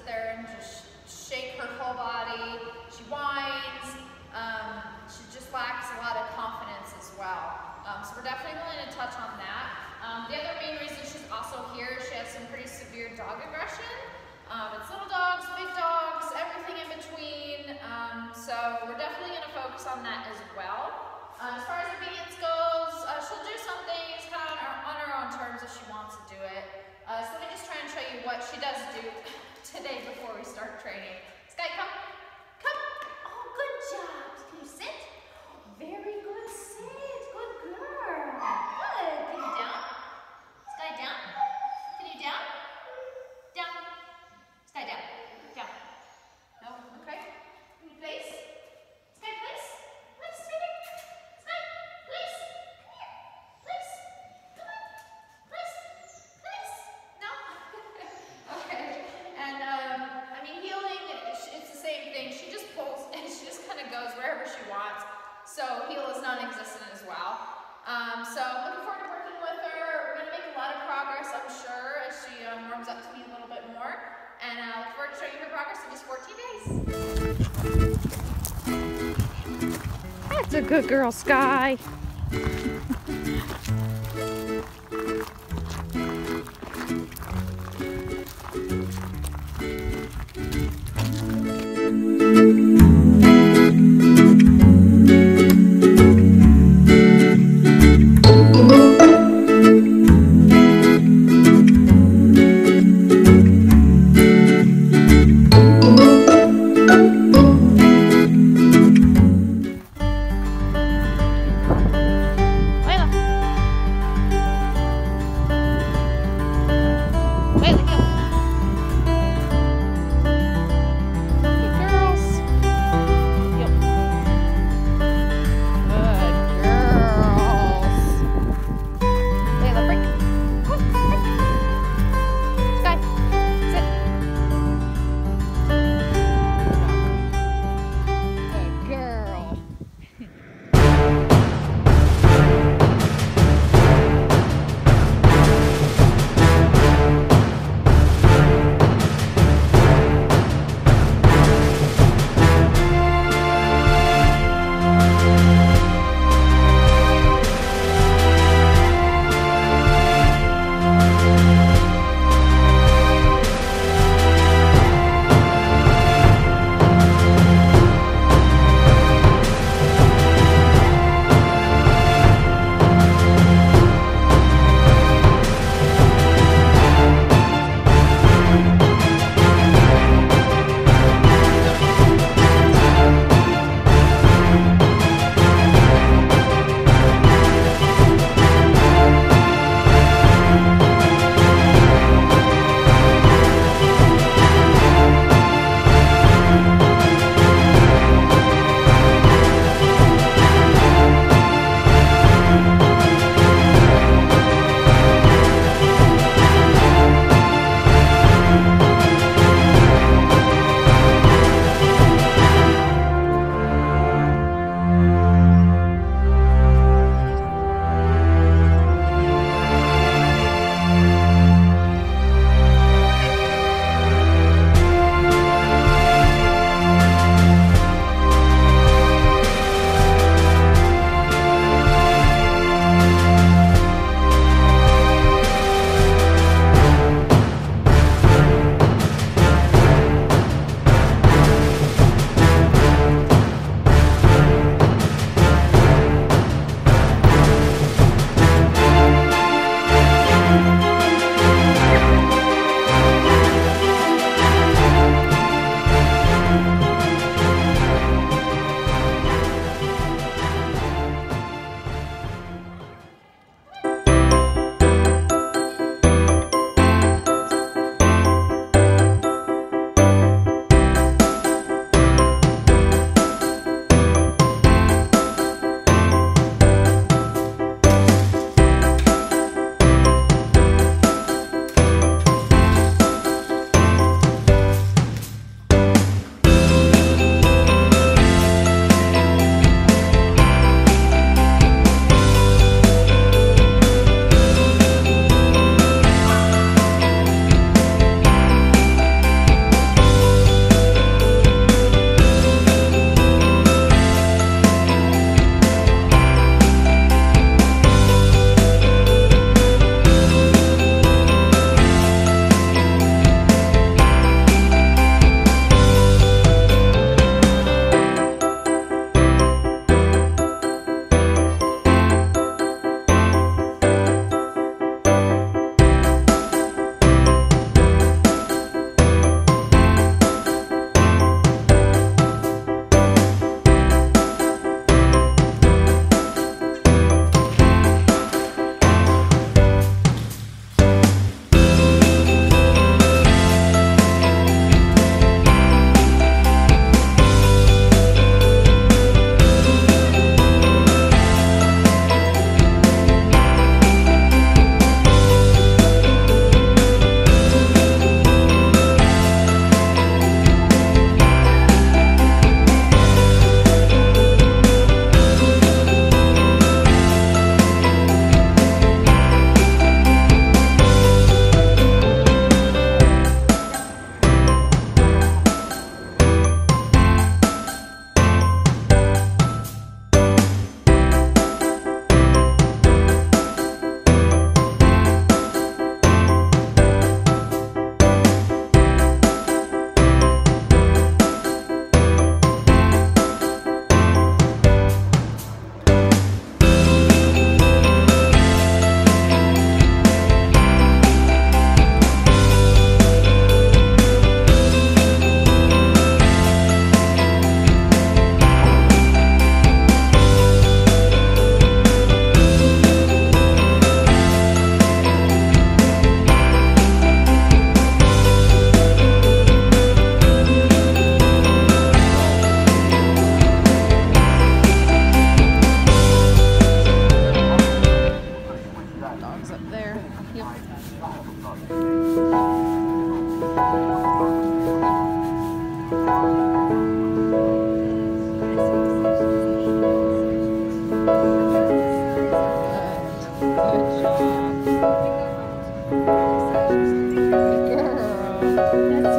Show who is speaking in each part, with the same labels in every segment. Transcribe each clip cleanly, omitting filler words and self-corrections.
Speaker 1: there and just shake her whole body. She whines. She just lacks a lot of confidence as well. So we're definitely going to touch on that. The other main reason she's also here, she has some pretty severe dog aggression. It's little dogs, big dogs, everything in between. So we're definitely going to focus on that as well. As far as obedience goes, she'll do some things kind of on her own terms if she wants to do it. So let me just try and show you what she does do today before we start training. Sky, come. Come. Oh, good job. Can you sit? Very good. Sit. Good girl. Good. Can you down? Sky, down. Can you down? Down. Sky, down. Down. No? Okay. Can you place? Sky, place. Place. Sky, place. Come here. Place. Come on. Place. Place. No? Okay. And, I mean, heeling, it's the same thing. She just pulls and she just kind of goes wherever she wants. So heel is non-existent as well. So looking forward to working with her. We're going to make a lot of progress, I'm sure, as she warms up to me a little bit more. And I look forward to showing you her progress in just 14 days.
Speaker 2: That's a good girl, Sky.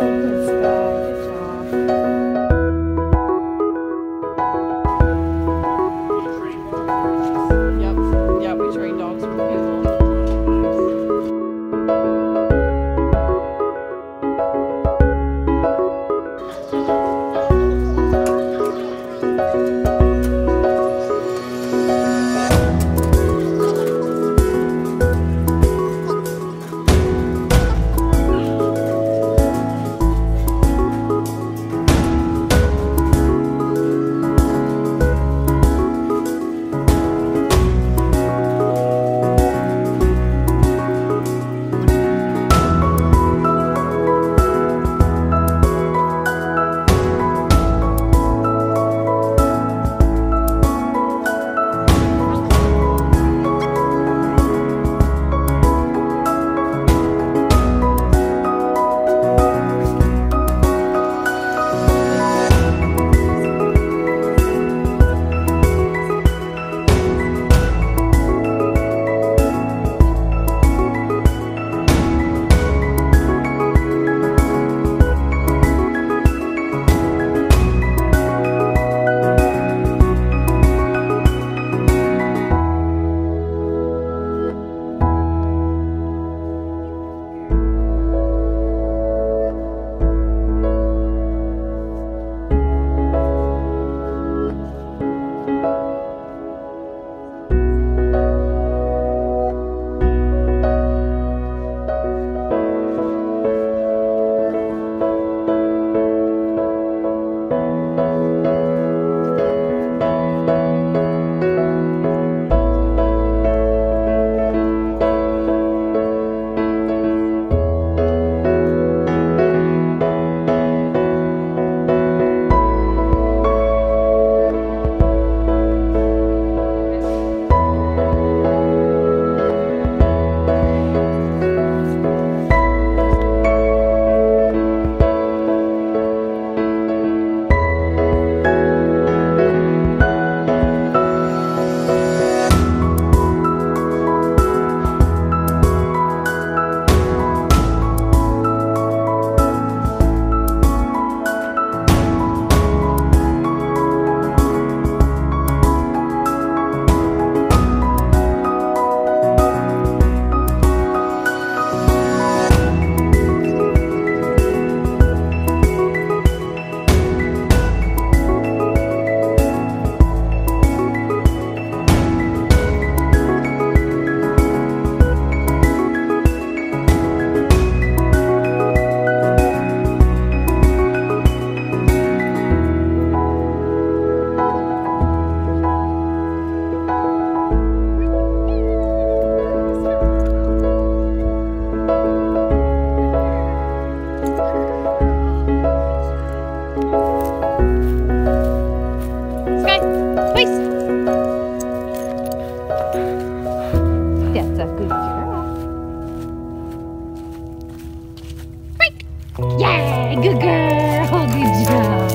Speaker 2: Yeah, good girl. Good job.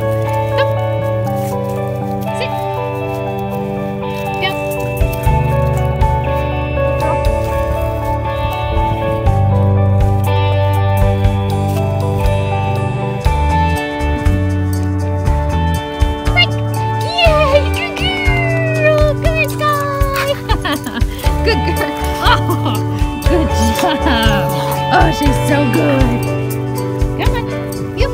Speaker 2: Come. Sit. Go. Quick. Yay, good girl. Good guy. Good girl. Oh, good job. Oh, she's so good. Come on, you.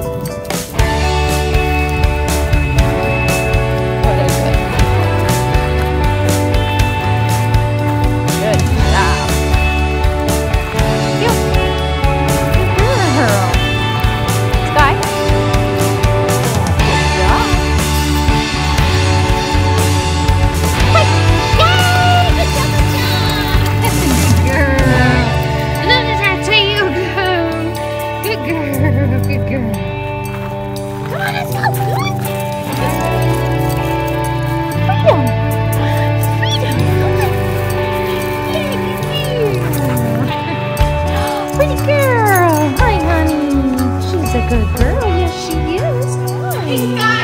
Speaker 2: Good job. You. Good girl. Sky. Good job. Quick. Yay! Good job, good job. That's a good girl. And then it's our tail go. Good girl, good girl. Come on, let's go. Come on. Freedom. Freedom. Come on. Yay, pretty girl. Hi, honey. She's a good girl. Yes, she is. Hi.